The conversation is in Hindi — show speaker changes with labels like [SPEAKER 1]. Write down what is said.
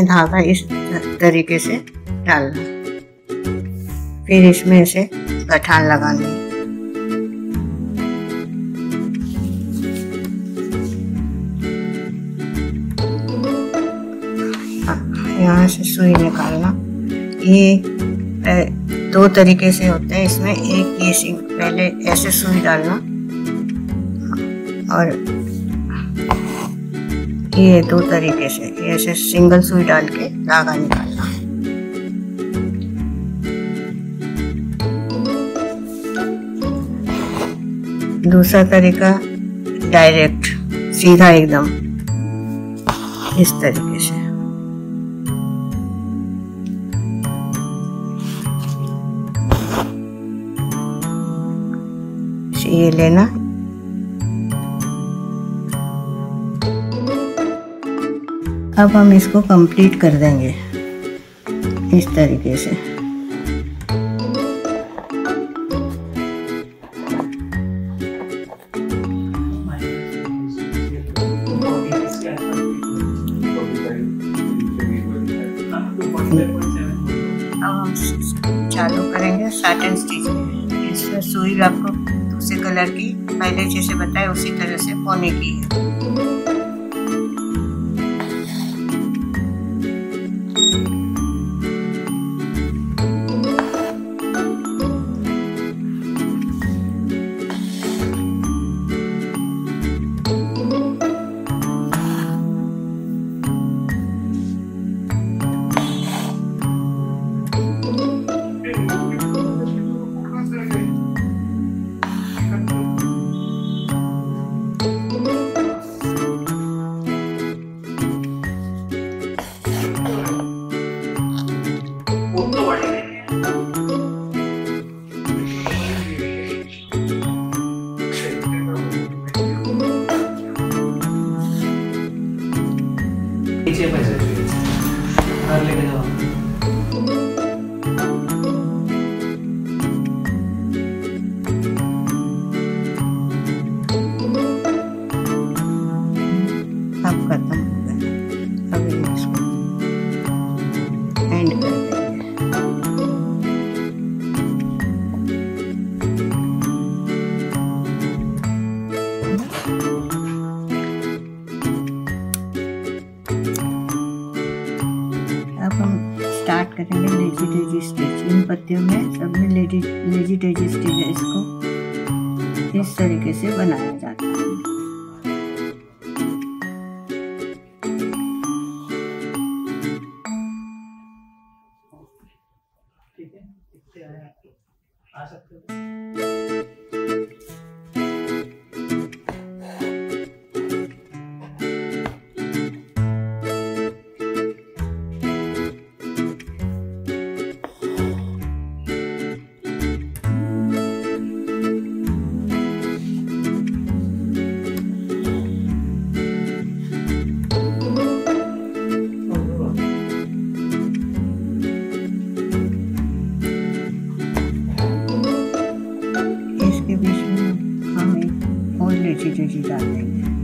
[SPEAKER 1] धागा इस तरीके से डालना, फिर इसमें ऐसे गठान लगानी। यहाँ से सुई निकालना। ये 2 तरीके से होते हैं इसमें। एक ये पहले ऐसे सुई डालना और ये 2 तरीके से ऐसे सिंगल सुई डाल के धागा निकालना। दूसरा तरीका डायरेक्ट सीधा एकदम इस तरीके से। ये लेना। अब हम इसको कंप्लीट कर देंगे इस तरीके से। अब हम चालू करेंगे साटिन स्टिच। इसमें सुई आपको दूसरे कलर की पहले जैसे बताए उसी तरह से पौने की है।
[SPEAKER 2] घर लेके जाओ।
[SPEAKER 1] अब खत्म हो गया। अब इसको एंड कर देंगे। अब हम स्टार्ट करेंगे लेजी डेजी स्टिच। इन पत्तियों में सब में लेजी डेजी स्टिच है। इसको इस तरीके से बनाया जाता है।
[SPEAKER 2] ठीक है, कितने आए आपको आ सकते हो।
[SPEAKER 1] इसके बीच में हम एक और लेजी डेजी डाल देंगे।